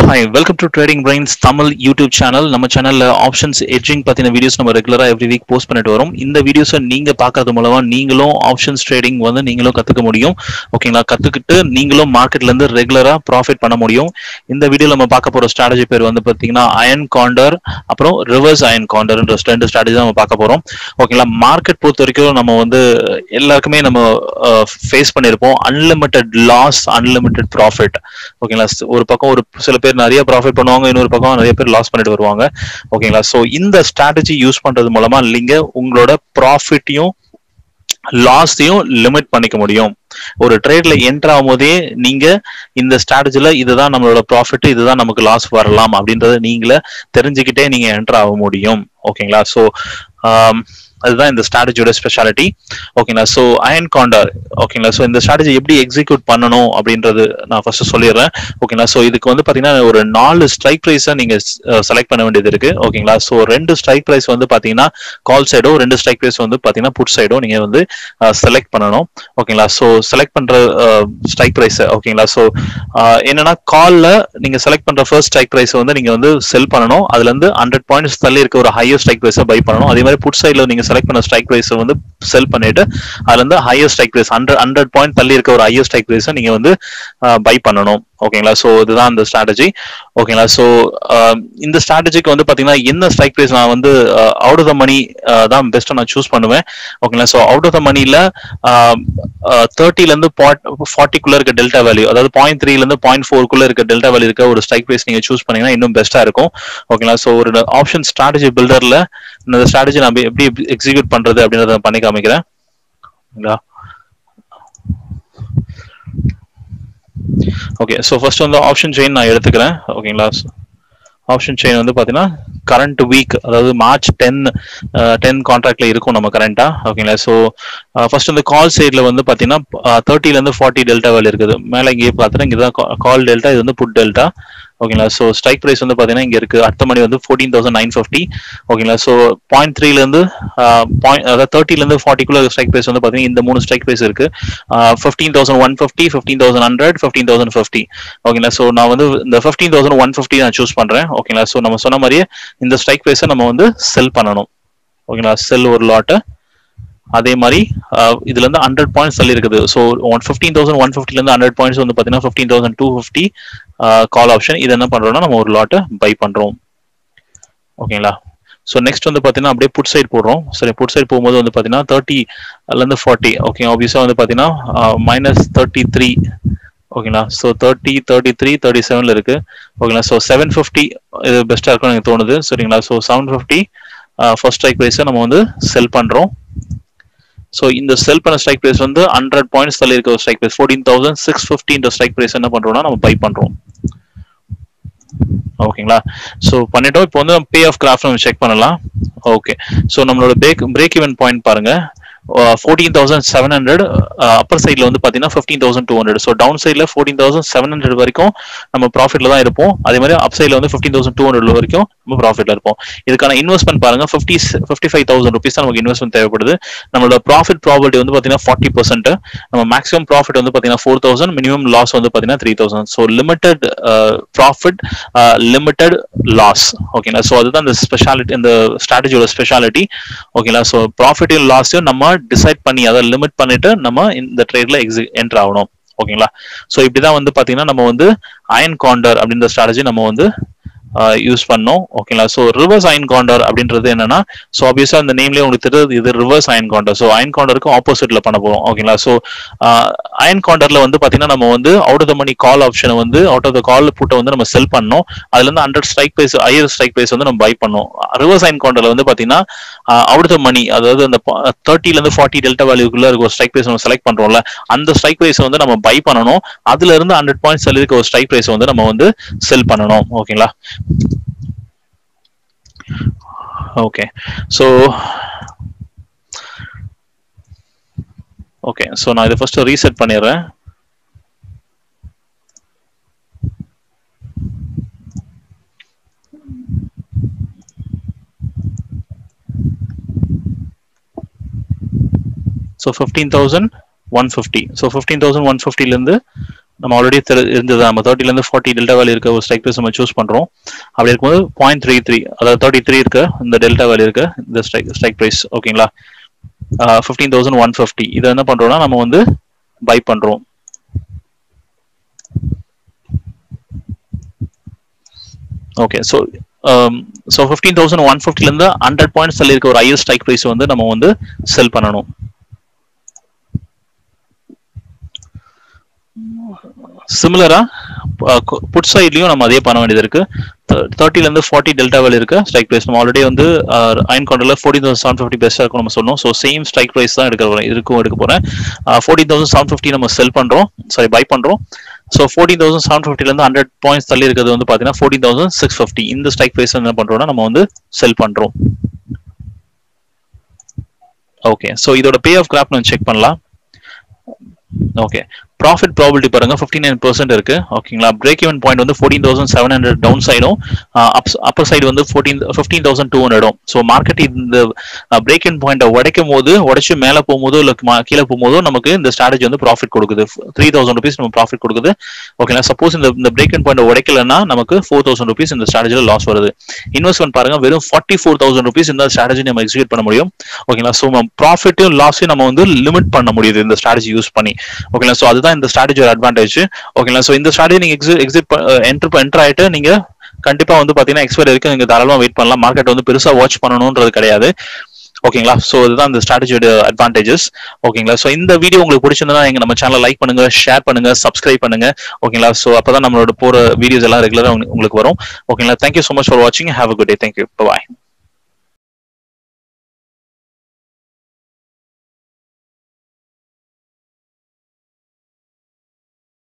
Hi, welcome to Trading Brains Tamil YouTube channel. நம்ம சேனல்ல options edging பத்தின videos நம்ம ரெகுலரா எவ்ரி வீக் போஸ்ட் பண்ணிட்டு வரோம். இந்த வீடியோஸை நீங்க பார்க்கறது மூலமா நீங்களும் ஆப்ஷன்ஸ் ட்ரேடிங் வந்து நீங்களும் கத்துக்க முடியும். ஓகேங்களா? கத்துக்கிட்டு நீங்களும் மார்க்கெட்ல இருந்து ரெகுலரா ப்ராஃபிட் பண்ண முடியும். இந்த வீடியோல நம்ம பார்க்க போற ஸ்ட்ராட்டஜி பேர் வந்து பாத்தீங்கன்னா அயன் காண்டர் அப்புறம் ரிவர்ஸ் அயன் காண்டர் ரெண்டு ஸ்ட்ராட்டஜி நம்ம பார்க்க போறோம். ஓகேங்களா? மார்க்கெட் பொறுத்த வரைக்கும் நம்ம வந்து எல்லாருக்குமே நம்ம ஃபேஸ் பண்ணியிருப்போம் அன்லிமிட்டெட் லாஸ் அன்லிமிட்டெட் ப்ராஃபிட். ஓகேங்களா? ஒரு பக்கம் ஒரு சில பேர் நிறைய ப்ராஃபிட் பண்ணுவாங்க, இன்னொரு பக்கம் நிறைய பேர் லாஸ் பண்ணிட்டு வருவாங்க. ஓகேங்களா? சோ இந்த ஸ்ட்ராட்டஜி யூஸ் பண்றது மூலமா நீங்க உங்களோட ப்ராஃபிட்டையும் லாஸையும் லிமிட் பண்ணிக்க முடியும். ஒரு ட்ரேட்ல என்டர் ஆகும் போதே நீங்க இந்த ஸ்ட்ராட்டஜில இதுதான் நம்மளோட ப்ராஃபிட், இதுதான் நமக்கு லாஸ் வரலாம் அப்படின்றத நீங்களே தெரிஞ்சுக்கிட்டே நீங்க என்டர் ஆக முடியும். ஓகேங்களா? ஸோ அதுதான் இந்த ஸ்ட்ராட்டஜியோட ஸ்பெஷாலிட்டி. ஓகேங்களா? So iron condor. ஓகேங்களா? ஸோ இந்த ஸ்ட்ராட்டஜி எப்படி எக்ஸிக்யூட் பண்ணணும் அப்படின்றது நான் ஃபர்ஸ்ட் சொல்லிடுறேன். ஓகேங்களா? ஸோ இதுக்கு வந்து பாத்தீங்கன்னா ஒரு 4 ஸ்ட்ரைக் ப்ரைஸை நீங்க செலக்ட் பண்ண வேண்டியது இருக்கு. ஓகேங்களா? ஸோ 2 ஸ்ட்ரைக் ப்ரைஸ் வந்து பாத்தீங்கன்னா கால் சைடோ, 2 ஸ்ட்ரைக் ப்ரைஸ் வந்து பாத்தீங்கன்னா புட் சைடோ நீங்க வந்து செலக்ட் பண்ணணும். ஓகேங்களா? ஸோ செலக்ட் பண்ற ஸ்ட்ரைக் ப்ரைஸ். ஓகேங்களா? ஸோ என்னன்னா கால்ல நீங்க செலக்ட் பண்ற ஃபர்ஸ்ட் ஸ்ட்ரைக் ப்ரைஸ் வந்து நீங்க வந்து செல் பண்ணணும். அதுல இருந்து 100 பாயிண்ட்ஸ் தள்ளி இருக்க ஒரு ஹையர் ஸ்ட்ரைக் ப்ரைஸை பை பண்ணணும். அதே மாதிரி புட் சைட்ல நீங்க செலக்ட் பண்ண ஸ்ட்ரைக் ப்ரைஸ் வந்து செல் பண்ணிட்டு அதுல இருந்து ஹையர் ஸ்ட்ரைக் ப்ரைஸ் 100 பாயிண்ட் தள்ளி இருக்க ஒரு ஹையர் ஸ்ட்ரைக் ப்ரைஸை நீங்க வந்து பை பண்ணணும். ஓகேங்களா? சோ இதுதான் இந்த ஸ்ட்ராட்டஜி. ஓகேங்களா? சோ இந்த ஸ்ட்ராட்டஜிக்கு வந்து பாத்தீங்கன்னா என்ன ஸ்ட்ரைக் ப்ரைஸ் நான் வந்து அவுட் ஆஃப் த மணி தான் பெஸ்ட்டா நான் சூஸ் பண்ணுவேன். ஓகேங்களா? சோ அவுட் ஆஃப் த மணில 30ல இருந்து 40 இருக்க டெல்டா வேல்யூ, அதாவது 0.3ல இருந்து 0.4 இருக்க டெல்டா வேல்யூ இருக்க ஒரு ஸ்ட்ரைக் ப்ரைஸ் நீங்க சூஸ் பண்ணீங்கன்னா இன்னும் பெஸ்டா இருக்கும். ஓகேங்களா? சோ ஒரு ஆப்ஷன் ஸ்ட்ராட்டஜி பில்டர்ல இந்த ஸ்ட்ராட்டஜி நான் எப்படி எக்ஸிக்யூட் பண்றது அப்படின்றத பண்ணி காமிக்கிறேன். ஓகே, ஸோ ஃபர்ஸ்ட் வந்து ஆப்ஷன் செயின் நான் எடுத்துக்கிறேன். ஓகேங்களா? ஆப்ஷன் செயின் வந்து பார்த்தீங்கன்னா கரண்ட் வீக், அதாவது மார்ச் 10 கான்ட்ராக்ட்ல இருக்கும் நம்ம கரண்டா. ஓகேங்களா? ஸோ ஃபர்ஸ்ட் வந்து கால் சைடில் வந்து பார்த்தீங்கன்னா 30ல இருந்து 40 டெல்டா வேல்யூ இருக்குது. மேலே இங்கே பார்த்தீங்கன்னா இங்கே தான் கால் டெல்டா, இது வந்து புட் டெல்டா. ஓகேங்களா? ஸோ ஸ்ட்ரைக் ப்ரைஸ் வந்து பார்த்தீங்கன்னா இங்கே இருக்கு அடுத்த மணி வந்து 14,950. ஓகேங்களா? ஸோ 0.3ல இருந்து அதாவது 30ல இருந்து 40 ஸ்ட்ரைக் ப்ரைஸ் வந்து பார்த்தீங்கன்னா இந்த 3 ஸ்ட்ரைக் ப்ரைஸ் இருக்கு. 15,150, 15,100, 15,050. ஓகேங்களா? ஸோ நான் வந்து இந்த 15,150 நான் சூஸ் பண்றேன். ஓகேங்களா? ஸோ நம்ம சொன்ன மாதிரியே இந்த ஸ்ட்ரைக் ப்ரைஸை நம்ம வந்து செல் பண்ணணும். ஓகேங்களா? செல் ஒரு லாட்டு. அதே மாதிரி இதுல இருந்து 100 பாயிண்ட்ஸ் தள்ளி இருக்குது. ஸோ 15,150ல இருந்து 100 பாயிண்ட்ஸ் வந்து பாத்தீங்கன்னா 15,250 கால் ஆப்ஷன். இது என்ன பண்றோம்னா நம்ம ஒரு லாட்டை பை பண்றோம். ஓகேங்களா? ஸோ நெக்ஸ்ட் வந்து பாத்தீங்கன்னா அப்படியே புட் சைட் போடுறோம். சரி, புட் சைட் போகும்போது வந்து பாத்தீங்கன்னா 30ல இருந்து 40. ஓகே, ஆப்வியஸா வந்து பாத்தீங்கன்னா -33. ஓகேங்களா? ஸோ 30, 33, 37ல இருக்கு. ஓகேங்களா? ஸோ 750 இது பெஸ்டா இருக்கும்னு எனக்கு தோணுது. சரிங்களா? ஸோ 750 ஃபர்ஸ்ட் ஸ்ட்ரைக் ப்ரைஸை நம்ம வந்து செல் பண்றோம். ஸோ இந்த செல் பண்ண ஸ்ட்ரைக் ப்ரைஸ் வந்து 100 பாயிண்ட்ஸ் தள்ளி இருக்க ஒரு ஸ்ட்ரைக் ப்ரைஸ் 14,650 ஸ்ட்ரைக் ப்ரைஸ் என்ன பண்றோம்னா நம்ம பை பண்றோம். ஓகேங்களா? ஸோ பண்ணிட்டோம். இப்போ வந்து பே ஆஃப் கிராஃப்ட் நம்ம செக் பண்ணலாம். ஓகே, ஸோ நம்மளோட பிரேக் ஈவன் பாயிண்ட் பாருங்க 14,700. அப்பர் சைட்ல வந்து பாத்தீங்கன்னா 15,200. ஸோ டவுன் சைட்ல 14,700 வரைக்கும் நம்ம ப்ராஃபிட்ல தான் இருப்போம். அதே மாதிரி அப் சைட்ல வந்து 15,200 வரைக்கும் நம்ம ப்ராஃபிட்ல இருப்போம். இதுக்கான இன்வெஸ்ட்மெண்ட் பாருங்க 55,000 ருபீஸ் தான் நமக்கு இன்வெஸ்ட்மெண்ட் தேவைப்படுது. நம்மளோட ப்ராஃபிட் ப்ராபபிலிட்டி வந்து பாத்தீங்கன்னா 40%. நம்ம மேக்ஸிமம் ப்ராஃபிட் வந்து பாத்தீங்கன்னா 4,000, மினிமம் லாஸ் வந்து பாத்தீங்கன்னா 3,000. So limited profit, limited loss. ஓகேங்களா? ஸோ அதுதான் இந்த ஸ்பெஷாலிட்டி, இந்த ஸ்ட்ராட்டஜியோட ஸ்பெஷாலிட்டி. ஓகேங்களா? ஸோ ப்ராஃபிட்டையும் லாஸையும் நம்ம டிசைட் பண்ணி அதை லிமிட் பண்ணிட்டு நம்ம இந்த ட்ரேட்ல என்டர் ஆகணும். ஓகேங்களா? ஸோ இப்படிதான் வந்து பாத்தீங்கன்னா நம்ம வந்து அயன் காண்டர் அப்படின்ற ஸ்ட்ராட்டஜி நம்ம வந்து யூஸ் பண்ணோம். ஓகேங்களா? ஸோ ரிவர்ஸ் அயன் காண்டர் அப்படின்றது என்னன்னா, ஸோ ஆப்வியஸா இந்த நேம்லேயே உங்களுக்கு தெரியுது இது reverse iron condor. So iron காண்டருக்கு ஆப்போசிட்ல பண்ண போறோம். ஓகேங்களா? ஸோ அயன் காண்டர்ல வந்து பாத்தீங்கன்னா நம்ம வந்து அவுட் ஆஃப் த மணி கால் ஆப்ஷனை வந்து அவுட் ஆஃப் த கால் புட்டை வந்து நம்ம செல் பண்ணோம். அதுல இருந்து 100 strike price higher strike price வந்து நம்ம பை பண்ணோம். ரிவர்ஸ் அயன் கவுண்டர்ல வந்து பாத்தீங்கன்னா அவுட் ஆஃப் மணி, அதாவது அந்த 30ல இருந்து 40 டெல்டா வேல்யூக்குள்ள இருக்க ஒரு ஸ்ட்ரைக் ப்ரைஸ் நம்ம செலக்ட் பண்றோம்ல, அந்த ஸ்ட்ரைக் ப்ரைஸ் வந்து நம்ம பை பண்ணணும். அதுல இருந்து 100 பாயிண்ட்ஸ் தள்ளி இருக்க ஒரு ஸ்ட்ரைக் ப்ரைஸ் வந்து நம்ம வந்து செல் பண்ணணும். ஓகேங்களா? ஓகே, ஸோ ஓகே, ஸோ நான் இதை ஃபர்ஸ்ட் ரீசெட் பண்ணிடுறேன். ஸோ 15,150. ஸோ 15,150ல இருந்து நம்ம ஆல்ரெடி இருந்தது. நம்ம 30ல இருந்து 40 டெல்டா வேல்யூ இருக்க ஒரு ஸ்ட்ரைக் ப்ரைஸ் நம்ம சூஸ் பண்றோம். அப்படி இருக்கும்போது 0.33, அதாவது 33 இருக்க இந்த டெல்டா வேல்யூ இருக்க இந்த ஸ்ட்ரைக் ப்ரைஸ், ஓகேங்களா, 15,150. இதை என்ன பண்றோம்னா நம்ம வந்து பை பண்றோம். ஓகே, ஸோ 15,150ல இருந்து 100 பாயிண்ட்ஸ் தள்ளி இருக்க ஒரு ஹையர் ஸ்ட்ரைக் ப்ரைஸ் வந்து நம்ம வந்து செல் பண்ணணும். சிமிலரா புட் சைட்லயும் நம்ம அதே பண்ண வேண்டியது இருக்கு. 30ல இருந்து 40 டெல்டா வேல்யூ இருக்கு ஸ்ட்ரைக் பிரைஸ். நம்ம ஆல்ரெடி வந்து அயன் கவுண்டர்ல 14,750 பெஸ்டா இருக்கும் நம்ம சொன்னோம். ஸோ சேம் ஸ்ட்ரைக் பிரைஸ் தான் எடுக்க போறேன். 14,750 நம்ம செல் பண்றோம், சாரி பை பண்றோம். ஸோ 14,750ல இருந்து 100 பாயிண்ட்ஸ் தள்ளி இருக்கிறது வந்து பாத்தீங்கன்னா 14,650. இந்த ஸ்ட்ரைக் பிரைஸ் என்ன பண்றோம்னா நம்ம வந்து செல் பண்றோம். ஓகே, ஸோ இதோட பே ஆஃப் கிராஃப்ட் நம்ம செக் பண்ணலாம். ஓகே, ப்ராஃபிட் ப்ராபிலிட்டி பாருங்க 59% இருக்கு, ஓகேங்களா. பிரேக் ஈவன் பாயிண்ட் வந்து 14,700 டவுன் சைடும், அப்பர் சைடு வந்து 15,200. ஸோ மார்க்கெட் இந்த பிரேக் ஈவன் பாயிண்ட்டை உடைச்சு மேலே போகும்போதோ இல்லை கீழே போகும்போதோ நமக்கு இந்த ஸ்ட்ராட்டஜி வந்து ப்ராஃபிட் கொடுக்குது. 3,000 rupees நம்ம ப்ராஃபிட் கொடுக்குது, ஓகேங்களா. சப்போஸ் இந்த பிரேக் ஈவன் பாயிண்ட் உடைக்கலன்னா நமக்கு 4,000 rupees இந்த ஸ்ட்ராட்டஜியில் லாஸ் வருது. இன்வெஸ்ட்மெண்ட் பாருங்க வெறும் 44,000 rupees இந்த ஸ்ட்ராட்டஜி நம்ம எக்ஸிக்யூட் பண்ண முடியும், ஓகேங்களா. ஸோ ப்ராஃபிட்டும் லாஸையும் நம்ம வந்து லிமிட் பண்ண முடியுது இந்த ஸ்ட்ராட்டஜி யூஸ் பண்ணி, ஓகேங்களா. ஸோ அதுதான் இந்த ஸ்ட்ராட்டஜியோட அட்வான்டேஜ், ஓகேங்களா. ஸோ இந்த ஸ்ட்ராட்டஜி நீங்க என்டர் ஆயிட்டு நீங்க கண்டிப்பா வந்து பாத்தீங்கன்னா எக்ஸ்பைரி வரைக்கும் நீங்க தாராளமா வெயிட் பண்ணலாம். மார்க்கெட் வந்து பெருசா வாட்ச் பண்ணணும்ன்றது கிடையாது, ஓகேங்களா. ஸோ இதுதான் இந்த ஸ்ட்ராட்டஜியோட அட்வான்டேஜஸ், ஓகேங்களா. ஸோ இந்த வீடியோ உங்களுக்கு பிடிச்சிருந்தா எங்க நம்ம சேனலை லைக் பண்ணுங்க, ஷேர் பண்ணுங்க, சப்ஸ்கிரைப் பண்ணுங்க, ஓகேங்களா. ஸோ அப்பதான் நம்மளோட போற வீடியோஸ் எல்லாம் ரெகுலரா உங்களுக்கு வரும், ஓகேங்களா. தேங்க்யூ ஸோ மச் ஃபார் வாட்சிங். Have a good day. Thank you. Bye.